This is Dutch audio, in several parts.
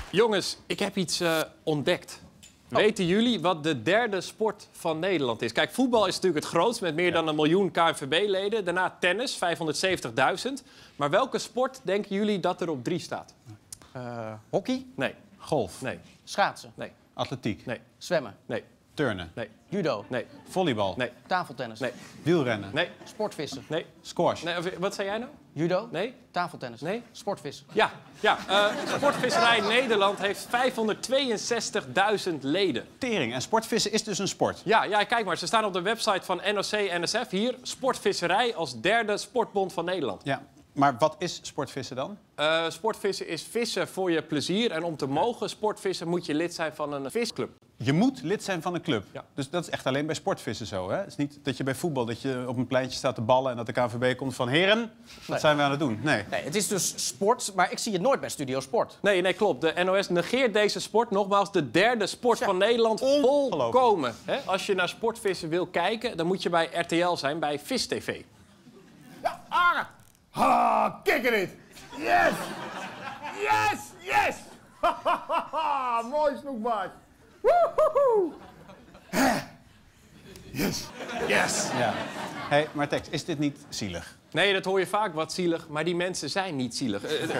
Jongens, ik heb iets ontdekt. Weten jullie wat de derde sport van Nederland is? Kijk, voetbal is natuurlijk het grootst met meer dan 1 miljoen KNVB-leden. Daarna tennis, 570.000. Maar welke sport denken jullie dat er op 3 staat? Hockey? Nee. Golf? Nee. Schaatsen? Nee. Atletiek? Nee. Zwemmen? Nee. Turnen? Nee. Judo? Nee. Volleybal? Nee. Tafeltennis? Nee. Wielrennen? Nee. Sportvissen? Nee. Squash? Nee. Wat zei jij nou? Judo? Nee. Tafeltennis? Nee. Sportvissen? Ja. Sportvisserij Nederland heeft 562.000 leden. Tering. En sportvissen is dus een sport? Ja, kijk maar. Ze staan op de website van NOC-NSF. Hier, sportvisserij als derde sportbond van Nederland. Ja. Maar wat is sportvissen dan? Sportvissen is vissen voor je plezier. En om te mogen sportvissen moet je lid zijn van een visclub. Je moet lid zijn van een club. Ja. Dus dat is echt alleen bij sportvissen zo, hè? Het is niet dat je bij voetbal dat je op een pleintje staat te ballen en dat de KNVB komt van... Heren, wat zijn we aan het doen? Nee. Nee, het is dus sport, maar ik zie het nooit bij Studio Sport. Nee, klopt. De NOS negeert deze sport. Nogmaals, de derde sport van Nederland volkomen. Als je naar sportvissen wil kijken, dan moet je bij RTL zijn, bij Vis TV. Ja, Arend! Ha, kikker it! Yes! Yes! Yes! Mooi snoekbaard. Woehoehoe! Yes! Yes! Ja. Hey, maar Tex, is dit niet zielig? Nee, dat hoor je vaak, wat zielig. Maar die mensen zijn niet zielig.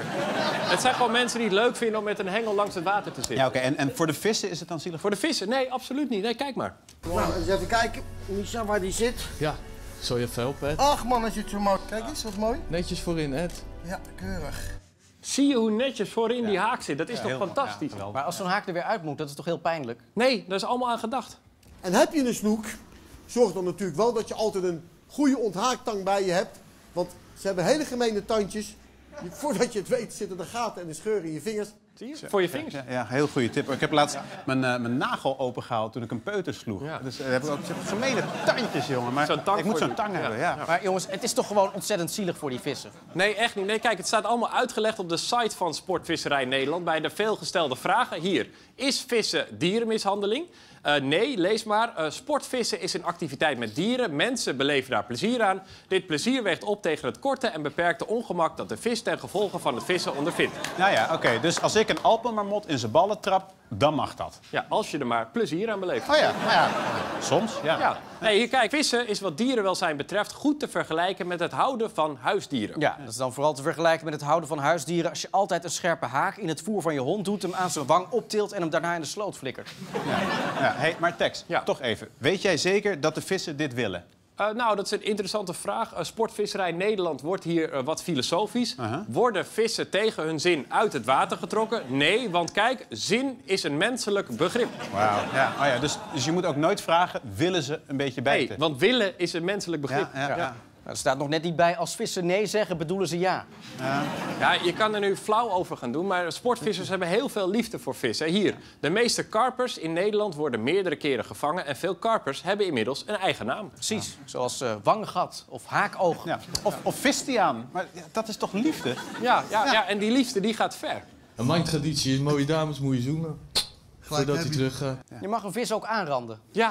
Het zijn gewoon mensen die het leuk vinden om met een hengel langs het water te zitten. Ja, oké. En voor de vissen is het dan zielig? Voor de vissen? Nee, absoluut niet. Nee, kijk maar. Nou, eens even kijken. Misha, waar die zit. Ja, zal je even helpen, Ed? Ach man, is het zo mooi. Kijk eens, wat mooi. Netjes voorin, Ed. Ja, keurig. Zie je hoe netjes voorin die haak zit? Dat is toch fantastisch? Ja, Maar als zo'n haak er weer uit moet, dat is toch heel pijnlijk? Nee, daar is allemaal aan gedacht. En heb je een snoek, zorg dan natuurlijk wel dat je altijd een goede onthaaktang bij je hebt. Want ze hebben hele gemene tandjes. Voordat je het weet zitten de gaten en de scheuren in je vingers. Zie je? Voor je vingers. Ja, heel goede tip. Ik heb laatst mijn nagel opengehaald toen ik een peuter sloeg. Ja. Dus heb ik ook gemene tandjes, jongen. Maar Zo'n tang ik moet voor zo'n die- tang ja. hebben, ja. Maar jongens, het is toch gewoon ontzettend zielig voor die vissen? Nee, echt niet. Nee, kijk, het staat allemaal uitgelegd op de site van Sportvisserij Nederland bij de veelgestelde vragen. Hier, is vissen dierenmishandeling? Nee, lees maar. Sportvissen is een activiteit met dieren. Mensen beleven daar plezier aan. Dit plezier weegt op tegen het korte en beperkte ongemak dat de vis ten gevolge van het vissen ondervindt. Nou ja, oké. Dus als ik een alpenmarmot in zijn ballen trap, dan mag dat. Ja, als je er maar plezier aan beleeft. Oh ja, nou ja. Soms, ja. Ja. Nee, hier kijk, vissen is wat dierenwelzijn betreft goed te vergelijken met het houden van huisdieren. Ja, dat is dan vooral te vergelijken met het houden van huisdieren. Als je altijd een scherpe haak in het voer van je hond doet, hem aan zijn wang optilt en hem daarna in de sloot flikkert. Ja. Hey, maar Tex, Ja. toch even. Weet jij zeker dat de vissen dit willen? Nou, dat is een interessante vraag. Sportvisserij Nederland wordt hier wat filosofisch. Worden vissen tegen hun zin uit het water getrokken? Nee, want kijk, zin is een menselijk begrip. Wauw. Ja. Oh ja, dus je moet ook nooit vragen, willen ze een beetje bijten? Nee, want willen is een menselijk begrip. Ja. Nou, er staat nog net niet bij, als vissen nee zeggen, bedoelen ze ja. Ja, je kan er nu flauw over gaan doen, maar sportvissers hebben heel veel liefde voor vissen. Hier, de meeste karpers in Nederland worden meerdere keren gevangen en veel karpers hebben inmiddels een eigen naam. Precies, zoals wanggat of haakoog. Ja. Of vistiaan. Maar ja, dat is toch liefde? Ja, en die liefde die gaat ver. En mijn traditie is mooie dames moet je zoenen. Voordat hij terug gaat. Je mag een vis ook aanranden. Ja,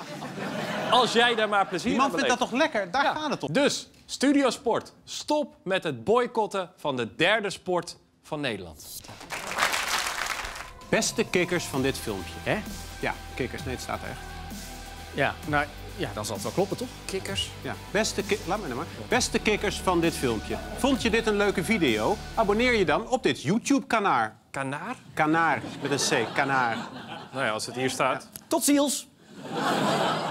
als jij daar maar plezier Die man aan vindt dat beleeft. toch lekker? Daar Ja. gaat het om. Dus, Studio Sport, stop met het boycotten van de derde sport van Nederland. Beste kikkers van dit filmpje. Hè? Ja, kikkers. Nee, het staat er echt. Ja, nou, ja, dan zal het wel kloppen, toch? Kikkers? Ja. Laat me nou maar. Beste kikkers van dit filmpje. Vond je dit een leuke video? Abonneer je dan op dit YouTube-kanaal. Kanaar? Kanaar, met een C. Kanaar. Nou ja, als het hier staat. Tot ziens!